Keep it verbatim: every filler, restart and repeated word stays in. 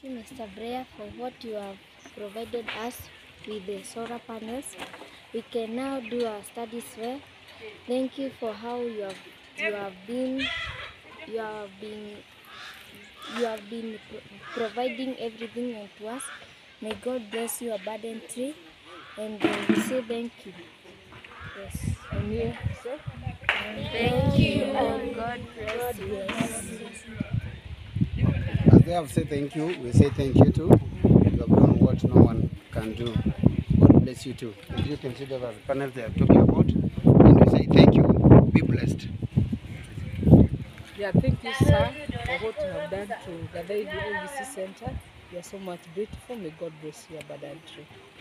you, Mister Brea, for what you have provided us with the solar panels. We can now do our studies well. Thank you for how you have you have been you have been you have been pro providing everything to us. May God bless you abundantly, and uh, we say thank you. Yes, and you say Thank you and God bless you. As they have said thank you, we say thank you too. You have done what no one can do. God bless you too. As you can see, there are panels they are talking about, and we say thank you. Be blessed. Yeah, thank you, sir, for what you have done to Gathaithi O V C Center. You are so much beautiful. May God bless you abundantly.